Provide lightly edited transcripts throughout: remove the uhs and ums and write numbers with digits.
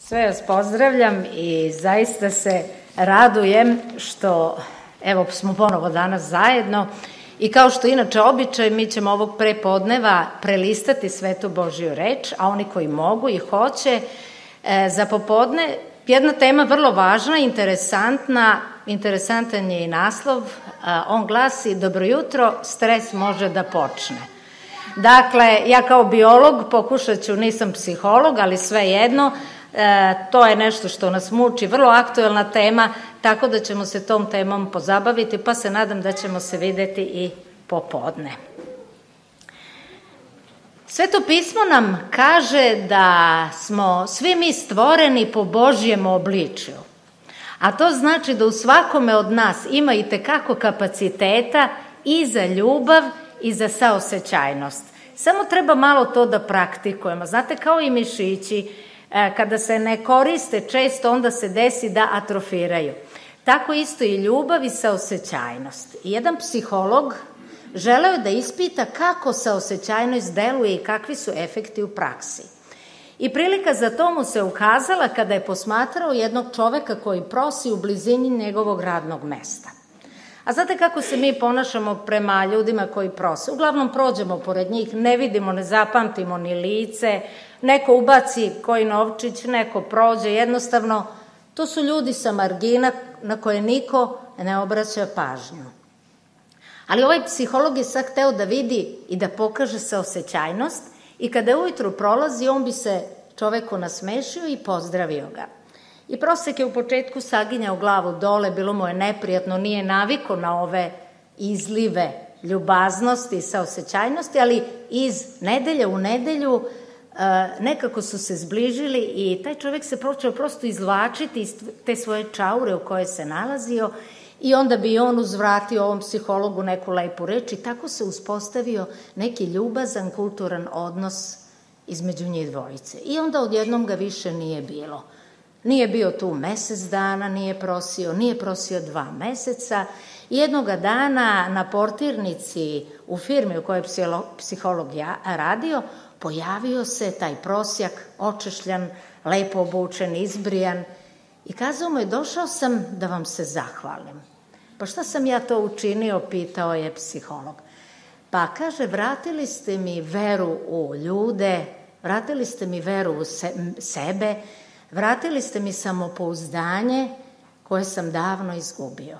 Sve vas pozdravljam i zaista se radujem što evo smo ponovo danas zajedno i kao što inače običaj mi ćemo ovog prepodneva prelistati Svetu Božju reč, a oni koji mogu i hoće za popodne jedna tema vrlo važna, interesantan je i naslov, on glasi Dobro jutro, stres može da počne. Dakle, ja kao biolog pokušat ću, nisam psiholog, ali svejedno, to je nešto što nas muči, vrlo aktuelna tema, tako da ćemo se tom temom pozabaviti, pa se nadam da ćemo se videti i popodne. Sveto pismo nam kaže da smo svi mi stvoreni po Božjem obličju, a to znači da u svakome od nas ima i tekako kapaciteta i za ljubav i za saosećajnost. Samo treba malo to da praktikujemo. Znate, kao i mišići, kada se ne koriste često, onda se desi da atrofiraju. Tako isto i ljubav i saosećajnost. Jedan psiholog želeo da ispita kako saosećajnost deluje i kakvi su efekti u praksi. I prilika za to mu se ukazala kada je posmatrao jednog čoveka koji prosi u blizini njegovog radnog mesta. A znate kako se mi ponašamo prema ljudima koji prose? Uglavnom prođemo pored njih, ne vidimo, ne zapamtimo ni lice, neko ubaci koji novčić, neko prođe, jednostavno to su ljudi sa margina na koje niko ne obraća pažnju. Ali ovaj psiholog je sad hteo da vidi i da pokaže saosećajnost i kada je ujutru prolazi, on bi se čoveku nasmešio i pozdravio ga. I prosek je u početku saginjao glavu dole, bilo mu je neprijatno, nije naviko na ove izlive ljubaznosti i saosećajnosti, ali iz nedelje u nedelju nekako su se zbližili i taj čovjek se počeo prosto izvlačiti iz te svoje čaure u kojoj se nalazio i onda bi on uzvratio ovom psihologu neku lepu reč i tako se uspostavio neki ljubazan, kulturan odnos između njih dvojice. I onda odjednom ga više nije bilo. Nije bio tu mesec dana, nije prosio 2 meseca. Jednoga dana na portirnici u firmi u kojoj je psiholog radio, pojavio se taj prosjak, očešljan, lepo obučen, izbrijan i kazao mu je, došao sam da vam se zahvalim. Pa šta sam ja to učinio, pitao je psiholog. Pa kaže, vratili ste mi veru u ljude, vratili ste mi veru u sebe, vratili ste mi samopouzdanje koje sam davno izgubio.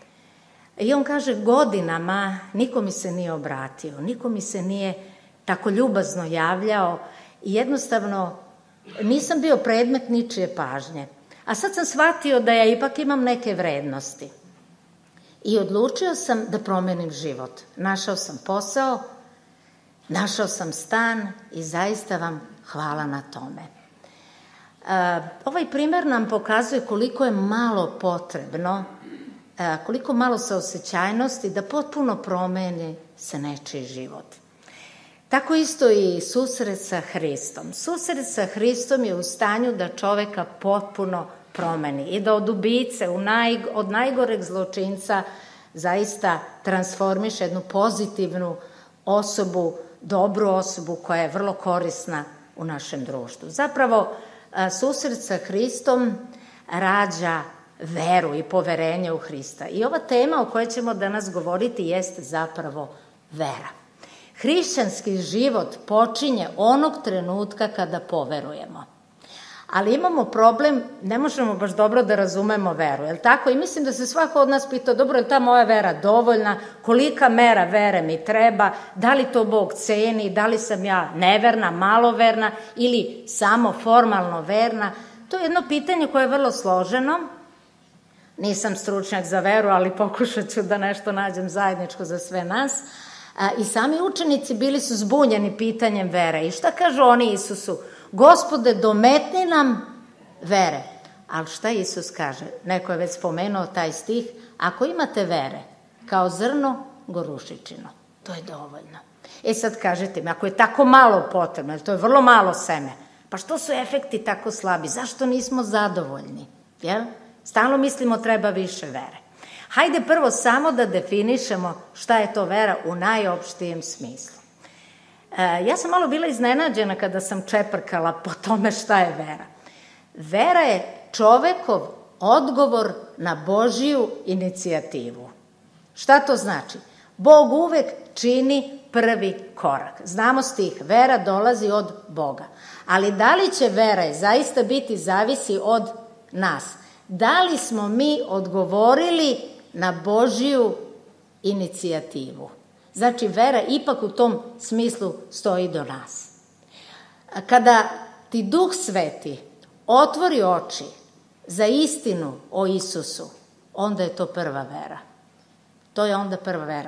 I on kaže, godinama niko mi se nije obratio, niko mi se nije tako ljubazno javljao i jednostavno nisam bio predmet ničije pažnje. A sad sam shvatio da ja ipak imam neke vrednosti. I odlučio sam da promenim život. Našao sam posao, našao sam stan i zaista vam hvala na tome. Ovaj primer nam pokazuje koliko je malo potrebno, koliko malo saosećajnosti da potpuno promeni se nečiji život. Tako isto i susret sa Hristom. Susret sa Hristom je u stanju da čoveka potpuno promeni i da od ubice, od najgoreg zločinca zaista transformiše jednu pozitivnu osobu, dobru osobu koja je vrlo korisna u našem društvu. Zapravo, susret sa Hristom rađa veru i poverenje u Hrista. I ova tema o kojoj ćemo danas govoriti jeste zapravo vera. Hrišćanski život počinje onog trenutka kada poverujemo. Ali imamo problem, ne možemo baš dobro da razumemo veru, je li tako? I mislim da se svako od nas pita, dobro, je ta moja vera dovoljna, kolika mera vere mi treba, da li to Bog ceni, da li sam ja neverna, maloverna ili samo formalno verna. To je jedno pitanje koje je vrlo složeno. Nisam stručnjak za veru, ali pokušat ću da nešto nađem zajedničko za sve nas. I sami učenici bili su zbunjeni pitanjem vere. I šta kažu oni Isusu? Gospode, dometni nam vere. Ali šta Isus kaže? Neko je već spomenuo taj stih. Ako imate vere, kao zrno gorušičino, to je dovoljno. Sad kažete mi, ako je tako malo potrebno, to je vrlo malo seme, pa što su efekti tako slabi? Zašto nismo zadovoljni? Jel? Stalno mislimo treba više vere. Hajde prvo samo da definišemo šta je to vera u najopštijem smislu. Ja sam malo bila iznenađena kada sam čeprkala po tome šta je vera. Vera je čovekov odgovor na Božiju inicijativu. Šta to znači? Bog uvek čini prvi korak. Znamo stih, vera dolazi od Boga. Ali da li će vera zaista biti zavisi od nas? Da li smo mi odgovorili na Božiju inicijativu? Znači, vera ipak u tom smislu stoji do nas. Kada ti Duh Sveti otvori oči za istinu o Isusu, onda je to prva vera. To je onda prva vera.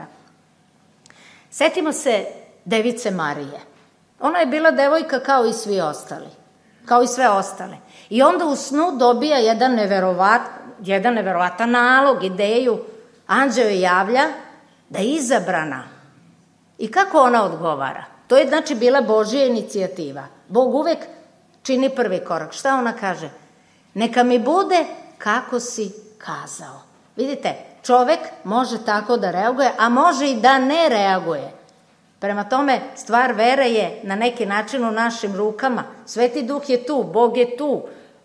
Setimo se Device Marije. Ona je bila devojka kao i svi ostali. Kao i sve ostale. I onda u snu dobija jedan neverovatan nalog, ideju. Anđeo je javlja da je izabrana. I kako ona odgovara? To je znači bila Božja inicijativa. Bog uvek čini prvi korak. Šta ona kaže? Neka mi bude kako si kazao. Vidite, čovek može tako da reaguje, a može i da ne reaguje. Prema tome, stvar vere je na neki način u našim rukama. Sveti Duh je tu, Bog je tu.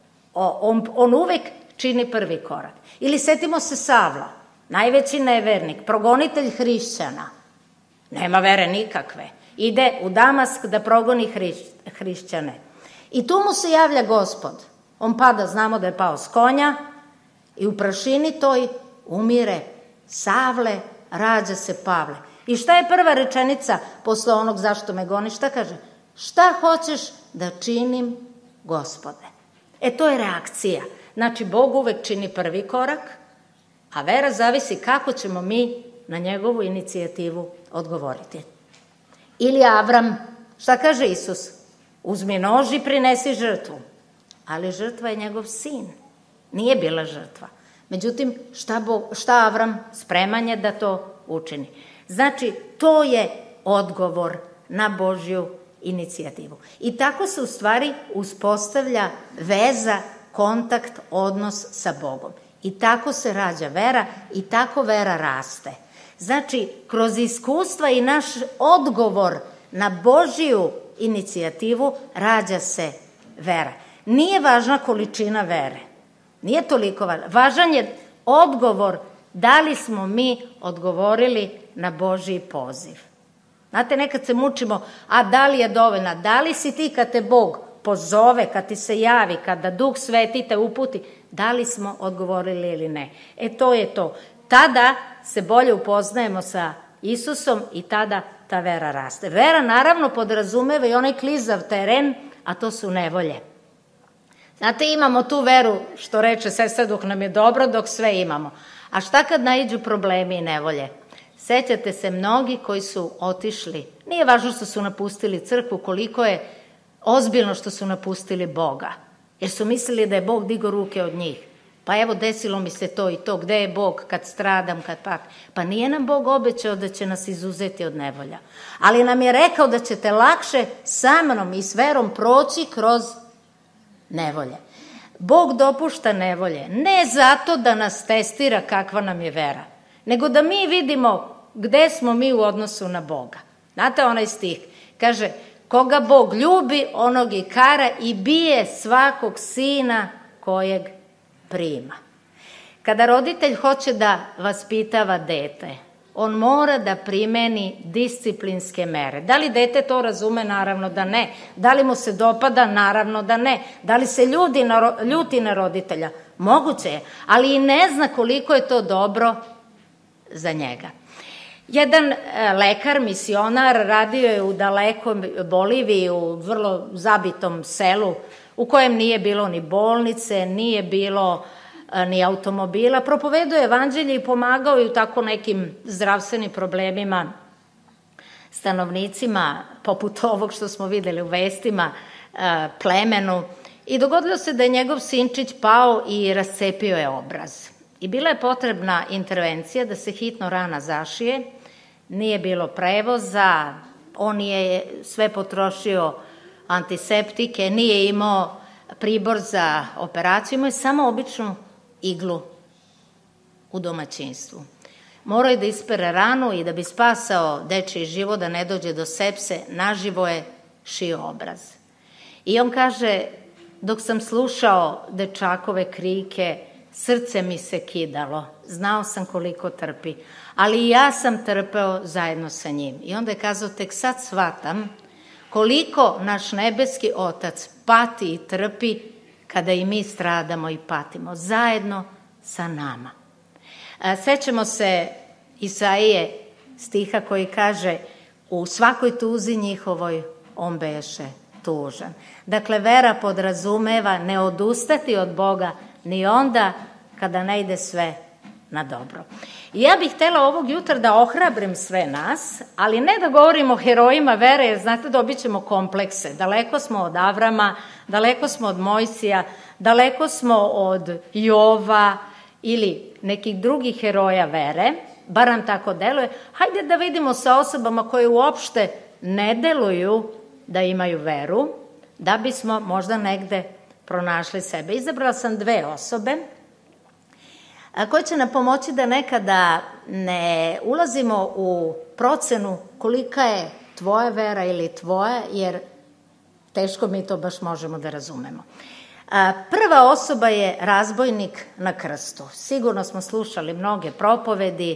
On uvek čini prvi korak. Ili setimo se Savla, najveći nevernik, progonitelj hrišćana. Nema vere nikakve. Ide u Damask da progoni hrišćane. I tu mu se javlja Gospod. On pada, znamo da je pao s konja i u prašini toj umire Savle, rađa se Pavle. I šta je prva rečenica posle onog zašto me goniš? Šta kaže? Šta hoćeš da činim, Gospode? To je reakcija. Znači, Bog uvek čini prvi korak, a vera zavisi kako ćemo mi na njegovu inicijativu odgovoriti. Ili Avram, šta kaže Isus? Uzmi nož i prinesi žrtvu. Ali žrtva je njegov sin. Nije bila žrtva. Međutim, šta Avram? Spreman je da to učini. Znači, to je odgovor na Božju inicijativu. I tako se u stvari uspostavlja veza, kontakt, odnos sa Bogom. I tako se rađa vera i tako vera raste. Znači, kroz iskustva i naš odgovor na Božju inicijativu rađa se vera. Nije važna količina vere. Nije toliko važna. Važan je odgovor da li smo mi odgovorili na Božji poziv. Znate, nekad se mučimo, a da li je dovoljna? Da li si ti kad te Bog pozove, kad ti se javi, kada Duh Sveti te uputi, da li smo odgovorili ili ne? To je to. Tada se bolje upoznajemo sa Isusom i tada ta vera raste. Vera naravno podrazumeva i onaj klizav teren, a to su nevolje. Znate, imamo tu veru, što reče sestra, dok nam je dobro, dok sve imamo. A šta kad naiđu problemi i nevolje? Sećate se mnogi koji su otišli. Nije važno što su napustili crkvu, koliko je ozbiljno što su napustili Boga. Jer su mislili da je Bog digao ruke od njih. Pa evo, desilo mi se to i to. Gde je Bog kad stradam, kad pak? Pa nije nam Bog obećao da će nas izuzeti od nevolja. Ali nam je rekao da ćete lakše sa mnom i s verom proći kroz nevolje. Bog dopušta nevolje ne zato da nas testira kakva nam je vera, nego da mi vidimo gde smo mi u odnosu na Boga. Znate onaj stih, kaže, koga Bog ljubi, onog i kara i bije svakog sina kojeg prima. Kada roditelj hoće da vaspitava dete, on mora da primeni disciplinske mere. Da li dete to razume? Naravno da ne. Da li mu se dopada? Naravno da ne. Da li se ljuti na roditelja? Moguće je, ali i ne zna koliko je to dobro za njega. Jedan lekar, misionar, radio je u dalekoj Boliviji, u vrlo zabitom selu, u kojem nije bilo ni bolnice, nije bilo ni automobila. Propovedao je evanđelje i pomagao je u tako nekim zdravstvenim problemima stanovnicima, poput ovog što smo videli u vestima, plemenu. I dogodilo se da je njegov sinčić pao i rascepio je obraz. I bila je potrebna intervencija da se hitno rana zašije. Nije bilo prevoza, on je sve potrošio antiseptike, nije imao pribor za operaciju, imao je samo običnu iglu u domaćinstvu. Morao je da ispere ranu i da bi spasao dečiji život, da ne dođe do sepse, naživo je šio obraz. I on kaže, Dok sam slušao dečakove krike, srce mi se kidalo. Znao sam koliko trpi, ali i ja sam trpeo zajedno sa njim. I onda je kazao, tek sad shvatam koliko naš nebeski Otac pati i trpi kada i mi stradamo i patimo zajedno sa nama. Sećamo se Isaije stiha koji kaže, u svakoj tuzi njihovoj on beše tužan. Dakle, vera podrazumeva ne odustati od Boga ni onda kada ne ide sve na dobro. I ja bih htjela ovog jutra da ohrabrim sve nas, ali ne da govorimo o herojima vere, jer znate, dobit ćemo komplekse. Daleko smo od Avrama, daleko smo od Mojsija, daleko smo od Jova ili nekih drugih heroja vere, bar nam tako deluje. Hajde da vidimo sa osobama koje uopšte ne deluju da imaju veru, da bismo možda negde pronašli sebe. Izabrala sam 2 osobe koje će nam pomoći da nekada ne ulazimo u procenu kolika je tvoja vera ili tvoja, jer teško mi to baš možemo da razumemo. Prva osoba je razbojnik na krstu. Sigurno smo slušali mnoge propovedi.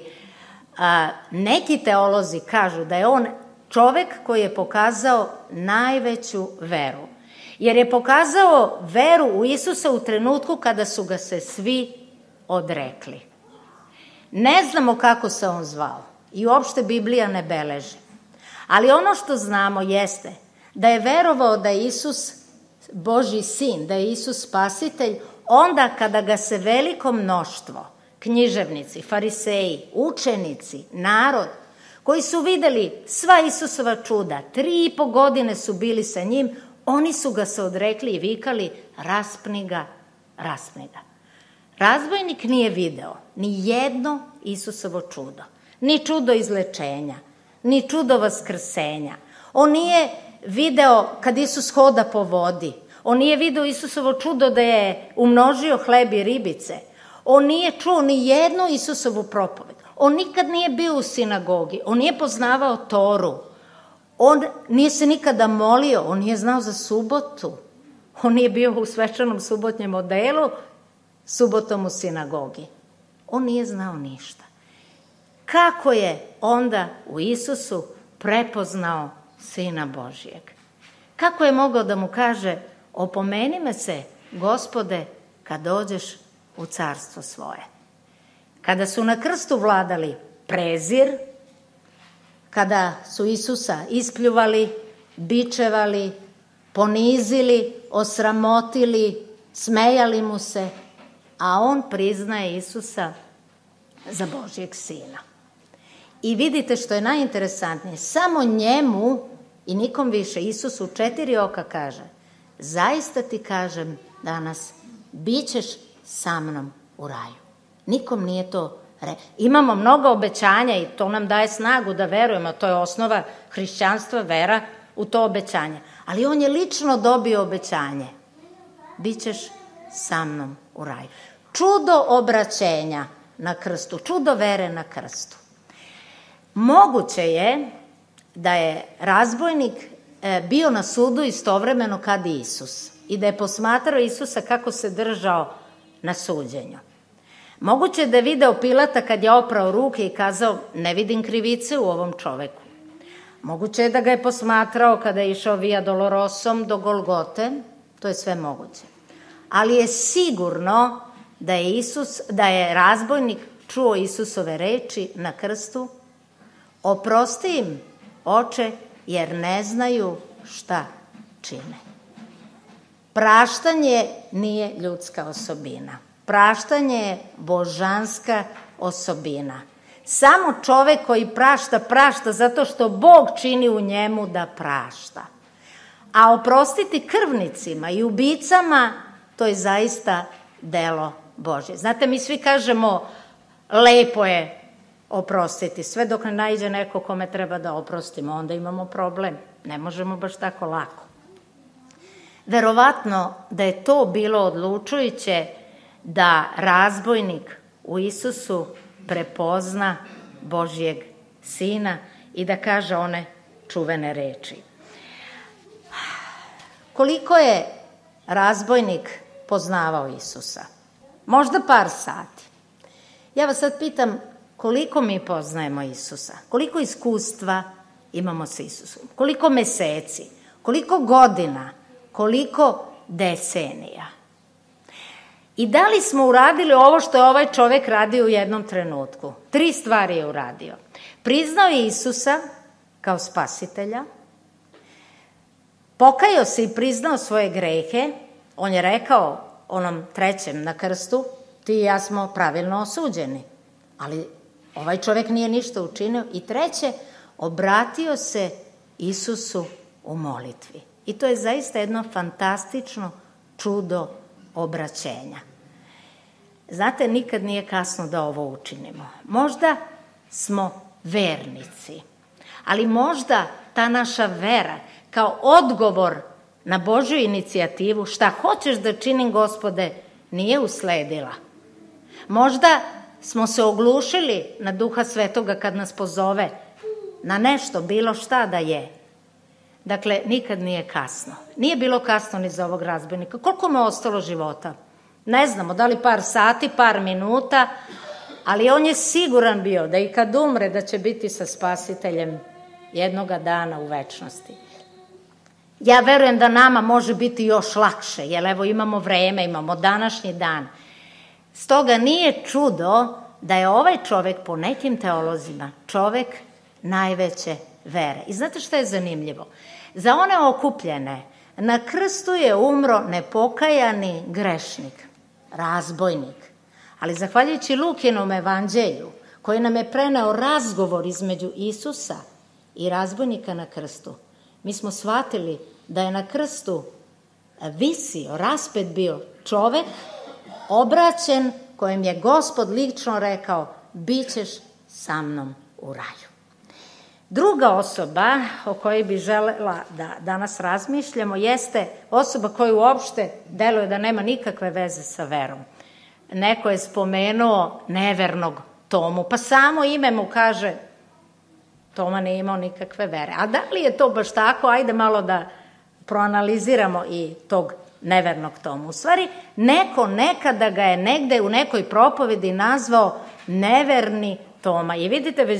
Neki teolozi kažu da je on čovek koji je pokazao najveću veru. Jer je pokazao veru u Isusa u trenutku kada su ga se svi odrekli. Ne znamo kako se on zvao i uopšte Biblija ne beleži. Ali ono što znamo jeste da je verovao da je Isus Božji sin, da je Isus spasitelj, onda kada ga se veliko mnoštvo, književnici, fariseji, učenici, narod, koji su videli sva Isusova čuda, 3,5 godine su bili sa njim, oni su ga se odrekli i vikali, raspni ga, raspni ga. Razbojnik nije video ni jedno Isusovo čudo, ni čudo izlečenja, ni čudo vaskrsenja. On nije video kad Isus hoda po vodi. On nije video Isusovo čudo da je umnožio hleb i ribice. On nije čuo ni jednu Isusovu propoved. On nikad nije bio u sinagogi. On nije poznavao Toru. On nije se nikada molio. On nije znao za subotu. On nije bio u svečanom subotnjem odelu, subotom u sinagogi. On nije znao ništa. Kako je onda u Isusu prepoznao Sina Božijeg? Kako je mogao da mu kaže, opomeni me se, Gospode, kad dođeš u carstvo svoje? Kada su na krstu vladali prezir, kada su Isusa ispljuvali, bičevali, ponizili, osramotili, smejali mu se, a on priznaje Isusa za Božjeg sina. I vidite što je najinteresantnije, samo njemu i nikom više Isus u 4 oka kaže, zaista ti kažem danas, bit ćeš sa mnom u raju. Nikom nije to Imamo mnogo obećanja i to nam daje snagu da verujemo, to je osnova hrišćanstva, vera u to obećanje. Ali on je lično dobio obećanje, bit ćeš sa mnom u raju. Čudo obraćenja na krstu, čudo vere na krstu. Moguće je da je razbojnik bio na sudu istovremeno kad i Isus i da je posmatrao Isusa kako se držao na suđenju. Moguće je da je video Pilata kad je oprao ruke i kazao, ne vidim krivice u ovom čoveku. Moguće je da ga je posmatrao kada je išao Via Dolorosom do Golgote, to je sve moguće. Ali je sigurno da je razbojnik čuo Isusove reči na krstu, oprosti im, oče, jer ne znaju šta čine. Praštanje nije ljudska osobina. Praštanje je božanska osobina. Samo čovek koji prašta zato što Bog čini u njemu da prašta. A oprostiti krvnicima i ubicama, to je zaista delo Božje. Znate, mi svi kažemo, lepo je oprostiti, sve dok ne naiđe neko kome treba da oprostimo, onda imamo problem. Ne možemo baš tako lako. Verovatno da je to bilo odlučujuće da razbojnik u Isusu prepozna Božjeg sina i da kaže one čuvene reči. Koliko je razbojnik poznavao Isusa? Možda par sati. Ja vas sad pitam, koliko mi poznajemo Isusa? Koliko iskustva imamo sa Isusom? Koliko meseci? Koliko godina? Koliko decenija? I da li smo uradili ovo što je ovaj čovek radio u jednom trenutku? 3 stvari je uradio. Priznao je Isusa kao spasitelja, pokajao se i priznao svoje grehe. On je rekao onom trećem na krstu, ti i ja smo pravilno osuđeni. Ali ovaj čovek nije ništa učinio. I treće, obratio se Isusu u molitvi. I to je zaista jedno fantastično čudo obraćenja. Znate, nikad nije kasno da ovo učinimo. Možda smo vernici, ali možda ta naša vera kao odgovor na Božju inicijativu, šta hoćeš da činim, Gospode, nije usledila. Možda smo se oglušili na Duha Svetoga kad nas pozove na nešto, bilo šta da je. Dakle, nikad nije kasno. Nije bilo kasno ni za ovog razbojnika. Koliko mu je ostalo života? Ne znamo, da li par sati, par minuta, ali on je siguran bio da i kad umre da će biti sa Spasiteljem jednoga dana u večnosti. Ja verujem da nama može biti još lakše, jer evo imamo vreme, imamo današnji dan. Stoga nije čudo da je ovaj čovek po nekim teolozima čovek najveće vere. I znate šta je zanimljivo? Za one okupljene na krstu je umro nepokajani grešnik, razbojnik. Ali zahvaljujući Lukinom evanđelju, koji nam je preneo razgovor između Isusa i razbojnika na krstu, mi smo shvatili da je na krstu visio, raspet bio čovek obraćen kojem je Gospod lično rekao, bit ćeš sa mnom u raju. Druga osoba o kojoj bi želela da danas razmišljamo jeste osoba koja uopšte deluje da nema nikakve veze sa verom. Neko je spomenuo nevernog Tomu, pa samo ime mu kaže Toma nije imao nikakve vere. A da li je to baš tako? Ajde malo da proanaliziramo i tog nevernog Tomu. U stvari, neko nekada ga je negde u nekoj propovedi nazvao neverni Toma. I vidite, već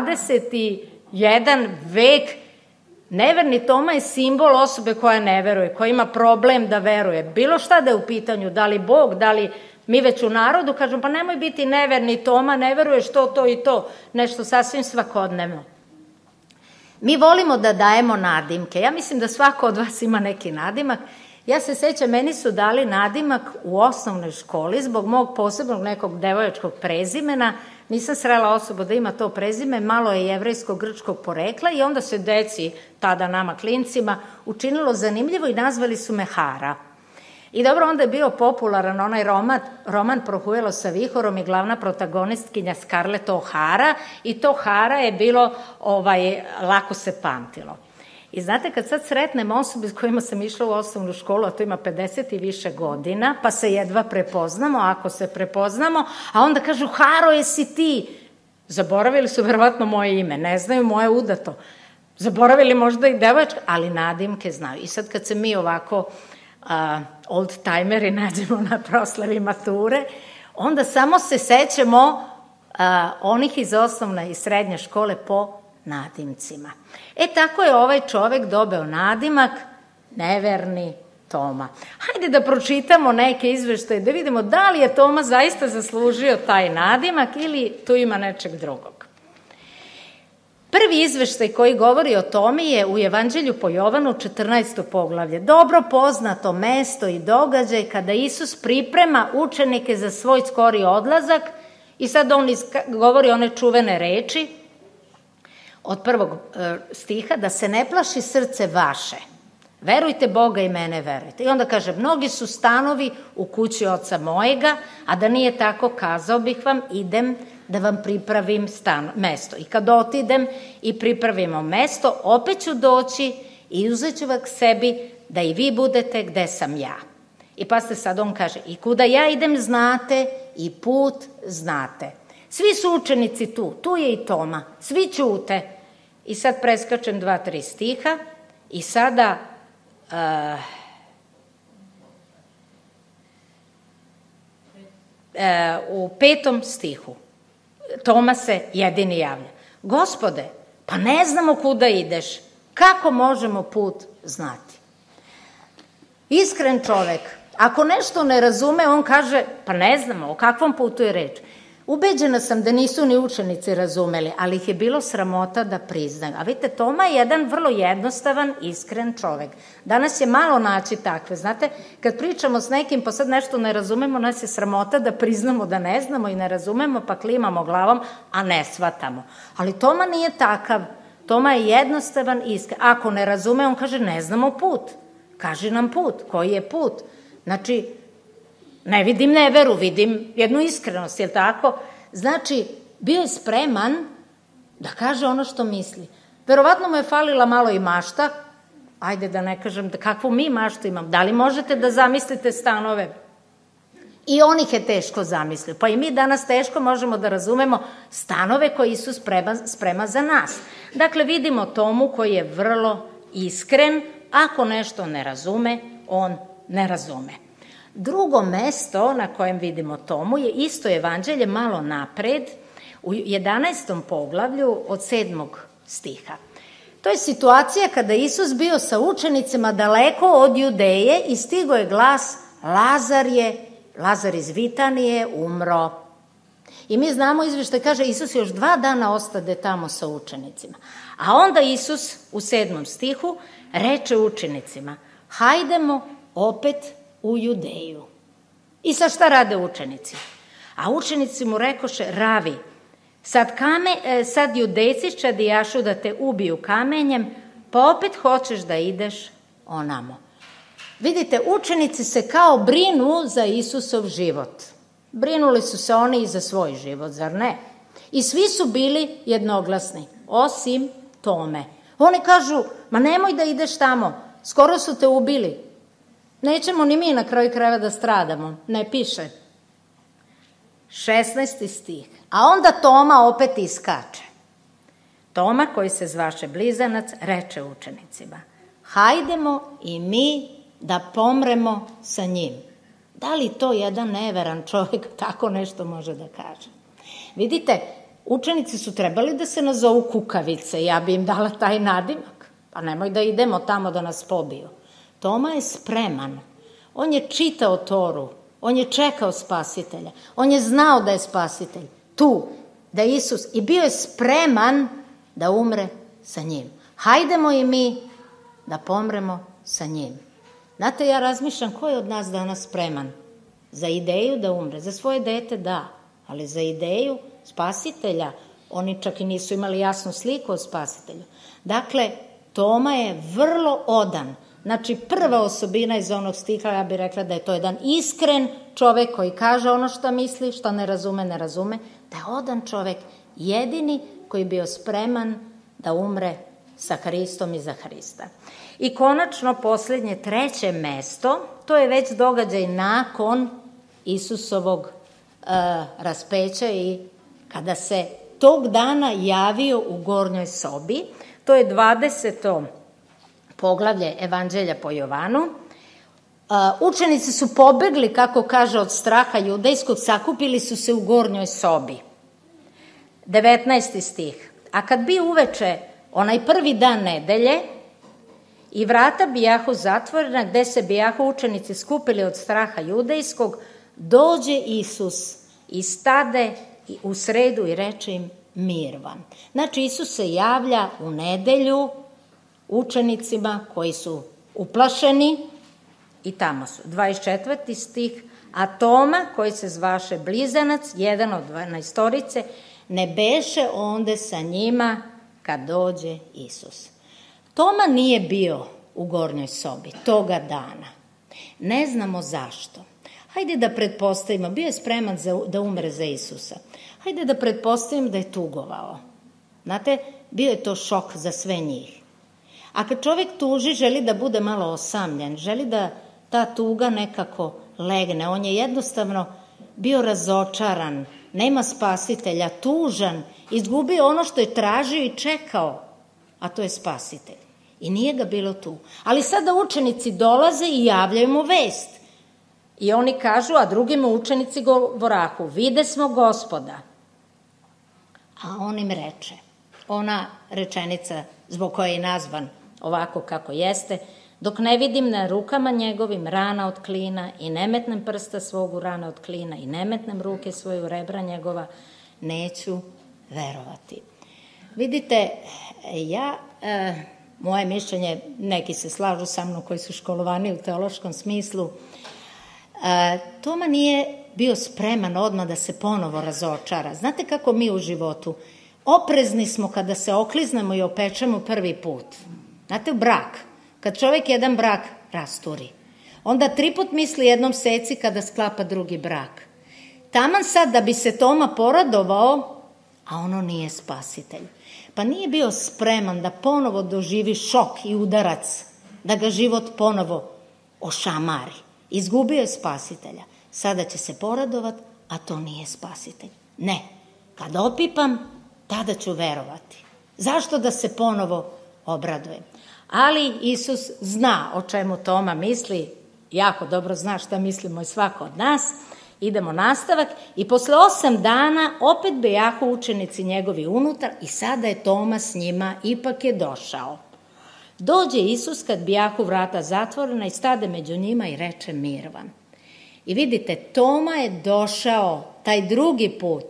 21 vek neverni Toma je simbol osobe koja ne veruje, koja ima problem da veruje. Bilo šta da je u pitanju, da li Bog, da li mi već u narodu kažemo, pa nemoj biti neverni Toma, ne veruješ to i to, nešto sasvim svakodnevno. Mi volimo da dajemo nadimke. Ja mislim da svako od vas ima neki nadimak. Ja se sećam, meni su dali nadimak u osnovnoj školi zbog mog posebnog nekog devojačkog prezimena. Nisam srela osobu da ima to prezime, malo je jevrejsko-grčkog porekla i onda se deci, tada nama klincima, učinilo zanimljivo i nazvali su me Hara. I dobro, onda je bio popularan onaj roman Prohujelo sa vihorom i glavna protagonistkinja Scarlett O'Hara i to Hara je bilo, lako se pamtilo. I znate, kad sad sretnem osobe s kojima sam išla u osnovnu školu, a to ima 50 i više godina, pa se jedva prepoznamo, ako se prepoznamo, a onda kažu, Haro, jesi ti? Zaboravili su verovatno moje ime, ne znaju moje udato. Zaboravili možda i devojačka, ali nadimke znaju. I sad kad se mi ovako old-timeri nađemo na proslavi mature, onda samo se sećamo onih iz osnovne i srednje škole po nadimcima. Tako je ovaj čovek dobio nadimak neverni Toma. Hajde da pročitamo neke izveštaje, da vidimo da li je Toma zaista zaslužio taj nadimak ili tu ima nečeg drugog. Prvi izveštaj koji govori o Tomi je u Evanđelju po Jovanu 14. poglavlje. Dobro poznato mesto i događaj kada Isus priprema učenike za svoj skori odlazak i sad on govori one čuvene reči od 1. stiha, da se ne plaši srce vaše. Verujte Boga i mene verujte. I onda kaže, mnogi su stanovi u kući oca mojega, a da nije tako, kazao bih vam, idem da vam pripravim mesto. I kad otidem i pripravimo mesto, opet ću doći i uzet ću vas k sebi da i vi budete gde sam ja. I pa sad on kaže, i kuda ja idem znate i put znate. Svi su učenici tu je i Toma, svi ćute. I sad preskačem 2-3 stiha i sada u 5. stihu. Toma se jedini javlja. Gospode, pa ne znamo kuda ideš, kako možemo put znati? Iskren čovek, ako nešto ne razume, on kaže, pa ne znamo, o kakvom putu je reč. Ubeđena sam da nisu ni učenici razumeli, ali ih je bilo sramota da priznaju. A vidite, Toma je jedan vrlo jednostavan, iskren čovek. Danas je malo naći takve. Znate, kad pričamo s nekim pa sad nešto ne razumemo, nas je sramota da priznamo da ne znamo i ne razumemo, pa klimamo glavom, a ne shvatamo. Ali Toma nije takav. Toma je jednostavan, iskren. Ako ne razume, on kaže, ne znamo put. Kaži nam put. Koji je put? Znači, ne vidim neveru, vidim jednu iskrenost, jel tako? Znači, bio je spreman da kaže ono što misli. Verovatno mu je falila malo i mašta. Ajde da ne kažem da kakvu mi maštu imam. Da li možete da zamislite stanove? I on ih je teško zamislio. Pa i mi danas teško možemo da razumemo stanove koji su sprema za nas. Dakle, vidimo Tomu koji je vrlo iskren. Ako nešto ne razume, on ne razume. Drugo mesto na kojem vidimo Tomu je isto evanđelje malo napred u 11. poglavlju od 7. stiha. To je situacija kada Isus bio sa učenicima daleko od Judeje i stigo je glas Lazar iz Vitanije umro. I mi znamo izveštaj, kaže Isus još 2 dana ostade tamo sa učenicima. A onda Isus u 7. stihu reče učenicima, hajdemo opet u Judeju. I sad šta rade učenici? A učenici mu rekoše, ravi, sad Judejci čadijašu da te ubiju kamenjem, pa opet hoćeš da ideš onamo. Vidite, učenici se kao brinu za Isusov život. Brinuli su se oni i za svoj život, zar ne? I svi su bili jednoglasni, osim Tome. Oni kažu, ma nemoj da ideš tamo, skoro su te ubili. Nećemo ni mi na kraju krajeva da stradamo. Ne piše. 16. stih. A onda Toma opet iskače. Toma, koji se zvaše Blizanac, reče učenicima, hajdemo i mi da pomremo sa njim. Da li to jedan neveran čovjek tako nešto može da kaže? Vidite, učenici su trebali da se nazovu kukavice. Ja bi im dala taj nadimak. Pa nemoj da idemo tamo da nas pobiju. Toma je spreman. On je čitao Toru. On je čekao spasitelja. On je znao da je spasitelj tu, da je Isus, i bio je spreman da umre sa njim. Hajdemo i mi da pomremo sa njim. Znate, ja razmišljam ko je od nas danas spreman za ideju da umre. Za svoje dete da, ali za ideju spasitelja oni čak i nisu imali jasnu sliku o spasitelju. Dakle, Toma je vrlo odan. Znači, prva osobina iz onog stiha, ja bih rekla da je to jedan iskren čovek koji kaže ono što misli, što ne razume, da je odan čovek, jedini koji je bio spreman da umre sa Hristom i za Hrista. I konačno, posljednje, 3. mesto, to je već događaj nakon Isusovog raspeća i kada se tog dana javio u gornjoj sobi. To je 20. poglavlje Evanđelja po Jovanu. Učenici su pobegli, kako kaže, od straha judejskog, sakupili su se u gornjoj sobi. 19. stih. A kad bi uveče, onaj prvi dan nedelje, i vrata bijahu zatvorena, gde se bijahu učenici skupili od straha judejskog, dođe Isus i stade u sredu i reče im, mir vam. Znači, Isus se javlja u nedelju učenicima koji su uplašeni i tamo su. 24. stih. A Toma, koji se zvaše Blizanac, jedan od 12, ne beše onde sa njima kad dođe Isus. Toma nije bio u gornjoj sobi toga dana. Ne znamo zašto. Hajde da pretpostavimo, bio je spreman da umre za Isusa. Hajde da pretpostavim da je tugovao. Znate, bio je to šok za sve njih. A kad čovjek tuži, želi da bude malo osamljen, želi da ta tuga nekako legne. On je jednostavno bio razočaran, nema spasitelja, tužan, izgubio ono što je tražio i čekao, a to je spasitelj. I nije ga bilo tu. Ali sada učenici dolaze i javljaju mu vest. I oni kažu, a drugi mu učenici govorahu, vide smo Gospoda. A on im reče, ona rečenica zbog koje je nazvan ovako kako jeste, dok ne vidim na rukama njegovim rana od klina i ne metnem prsta svog u rana od klina i ne metnem ruke svoje u rebra njegova, neću verovati. Vidite, moje mišljenje, neki se slažu sa mnom koji su školovani u teološkom smislu, Toma nije bio spreman odmah da se ponovo razočara. Znate kako mi u životu oprezni smo kada se okliznemo i opečemo prvi put. Znate, u brak, kad čovjek jedan brak rasturi, onda 3 put misli jednom seci kada sklapa drugi brak. Taman sad da bi se Toma poradovao, a ono nije spasitelj. Pa nije bio spreman da ponovo doživi šok i udarac, da ga život ponovo ošamari. Izgubio je spasitelja. Sada će se poradovati, a to nije spasitelj. Ne, kad opipam, tada ću verovati. Zašto da se ponovo obradujem? Ali Isus zna o čemu Toma misli, jako dobro zna šta mislimo i svako od nas. Idemo nastavak i posle 8 dana opet bejahu učenici njegovi unutar i sada je Toma s njima, ipak je došao. Dođe Isus kad bijahu vrata zatvorena i stade među njima i reče mir vam. I vidite, Toma je došao taj drugi put,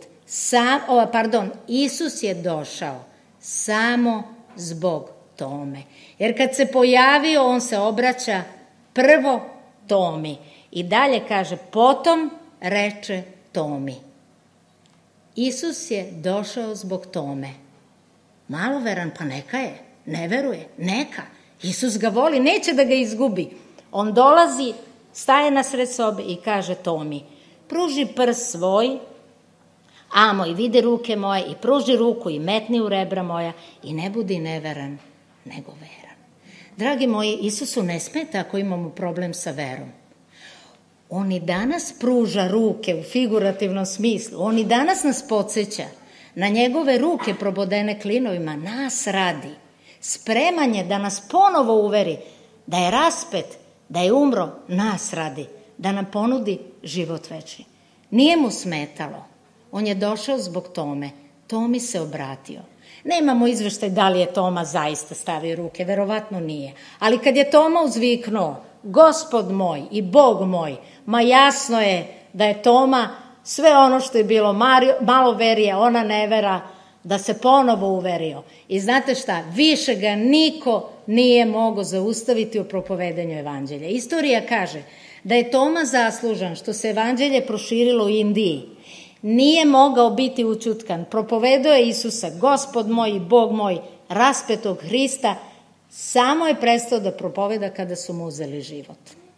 Isus je došao samo zbog Tome. Jer kad se pojavio, on se obraća prvo Tomi. I dalje kaže, potom reče Tomi. Isus je došao zbog Tome. Maloveran, pa neka je. Ne veruje, neka. Isus ga voli, neće da ga izgubi. On dolazi, staje nasred sobe i kaže Tomi, pruži prst svoj, amo i vidi ruke moje i pruži ruku i metni u rebra moja i ne budi neveran, nego veran. Dragi moji, Isusu ne smeta ako imamo problem sa verom. On i danas pruža ruke u figurativnom smislu. On i danas nas podsjeća na njegove ruke probodene klinovima, nas radi. Spreman je da nas ponovo uveri da je raspet, da je umro, nas radi, da nam ponudi život večni. Nije mu smetalo. On je došao zbog Tome. Tomi se obratio. Nemamo izveštaj da li je Toma zaista stavio ruke, verovatno nije. Ali kad je Toma uzviknuo, Gospod moj i Bog moj, ma jasno je da je Toma sve ono što je bilo maloverije, ona nevera, da se ponovo uverio. I znate šta, više ga niko nije mogao zaustaviti u propovedanju evanđelja. Istorija kaže da je Toma zaslužan što se evanđelje proširilo u Indiji. Nije mogao biti učutkan. Propovedao je Isusa, Gospod moj i Bog moj, raspetog Hrista, samo je prestao da propoveda kada su mu uzeli život.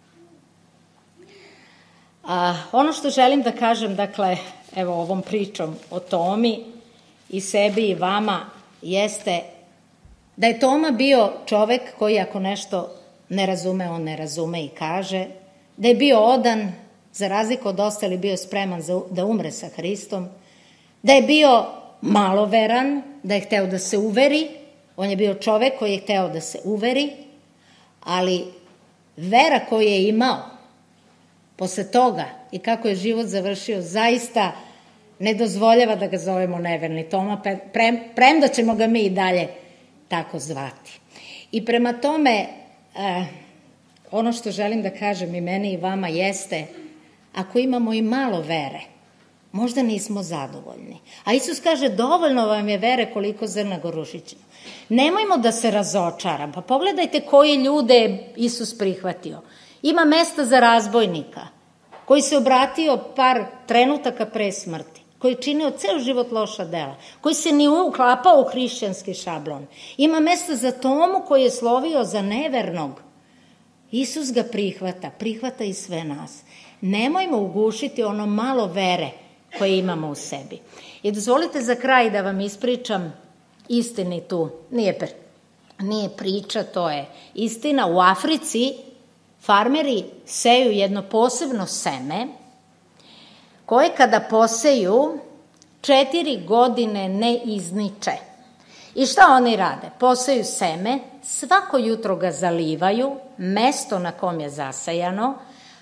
Ono što želim da kažem, dakle, evo ovom pričom o Tomi i sebi i vama, jeste da je Toma bio čovek koji ako nešto ne razume, on ne razume i kaže, da je bio odan, za razliku od ostali bio spreman da umre sa Hristom, da je bio maloveran, da je hteo da se uveri, on je bio čovek koji je hteo da se uveri, ali vera koju je imao posle toga i kako je život završio, zaista ne dozvoljava da ga zovemo neverni Toma, premda ćemo ga mi i dalje tako zvati. I prema tome, ono što želim da kažem i meni i vama jeste, ako imamo i malo vere, možda nismo zadovoljni. A Isus kaže, dovoljno vam je vere koliko zrna gorušičina. Nemojmo da se razočaram. Pa pogledajte koje ljude je Isus prihvatio. Ima mesta za razbojnika, koji se obratio par trenutaka pre smrti, koji je činio ceo život loša dela, koji se ni uklapao u hrišćanski šablon. Ima mesta za Tomu koji je slovio za nevernog. Isus ga prihvata i sve nas. Nemojmo ugušiti ono malo vere koje imamo u sebi. I dozvolite za kraj da vam ispričam istinitu, nije priča, to je istina. U Africi farmeri seju jedno posebno seme koje kada poseju 4 godine ne izniče. I šta oni rade? Poseju seme, svako jutro ga zalivaju, mesto na kom je zasajano,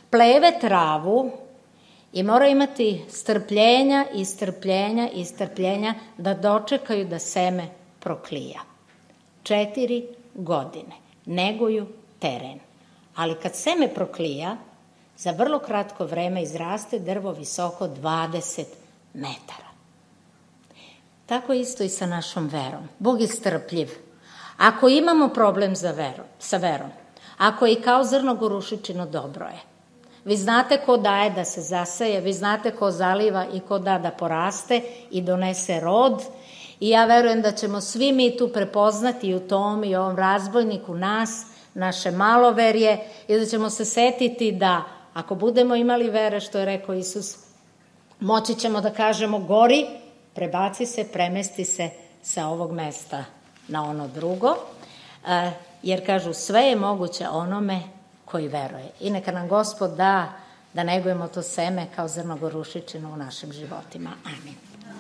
pleve travu i mora imati strpljenja i strpljenja i strpljenja da dočekaju da seme proklija. 4 godine neguju teren. Ali kad seme proklija, za vrlo kratko vreme izraste drvo visoko 20 metara. Tako isto i sa našom verom. Bog je strpljiv. Ako imamo problem sa verom, ako je i kao zrno gorušičino, dobro je. Vi znate ko daje da se zaseje, vi znate ko zaliva i ko da poraste i donese rod. I ja verujem da ćemo svi mi tu prepoznati i u tom i ovom razbojniku nas, naše maloverje, i da ćemo se setiti da ako budemo imali vere, što je rekao Isus, moći ćemo da kažemo gori, prebaci se, premesti se sa ovog mesta na ono drugo, jer kažu sve je moguće onome koji veruje. I neka nam Gospod da negujemo to seme kao zrno gorušičino u našim životima. Amin.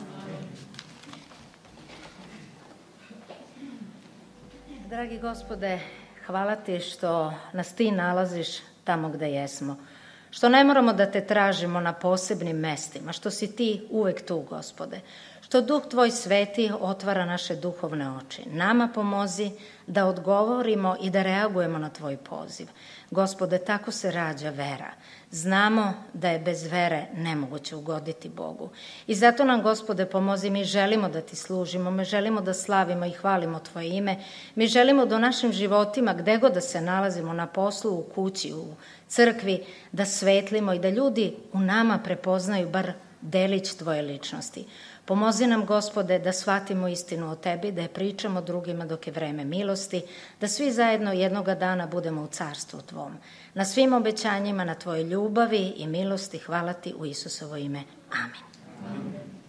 Dragi Gospode, hvala ti što nas ti nalaziš tamo gde jesmo. Što ne moramo da te tražimo na posebnim mestima, što si ti uvek tu, Gospode. Što Duh tvoj sveti otvara naše duhovne oči. Nama pomozi da odgovorimo i da reagujemo na tvoj poziv. Gospode, tako se rađa vera. Znamo da je bez vere nemoguće ugoditi Bogu. I zato nam, Gospode, pomozi, mi želimo da ti služimo, mi želimo da slavimo i hvalimo tvoje ime, mi želimo da u našim životima, gde god da se nalazimo, na poslu, u kući, u crkvi, da svetlimo i da ljudi u nama prepoznaju bar delić tvoje ličnosti. Pomozi nam, Gospode, da shvatimo istinu o tebi, da je pričamo drugima dok je vreme milosti, da svi zajedno jednoga dana budemo u carstvu tvom. Na svim obećanjima, na tvojoj ljubavi i milosti, hvala ti u Isusovo ime. Amin.